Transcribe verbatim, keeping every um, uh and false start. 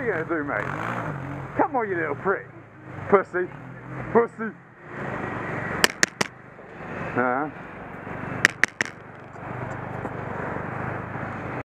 are you going to do, mate? Come on, you little prick. Pussy. Pussy. Uh-huh.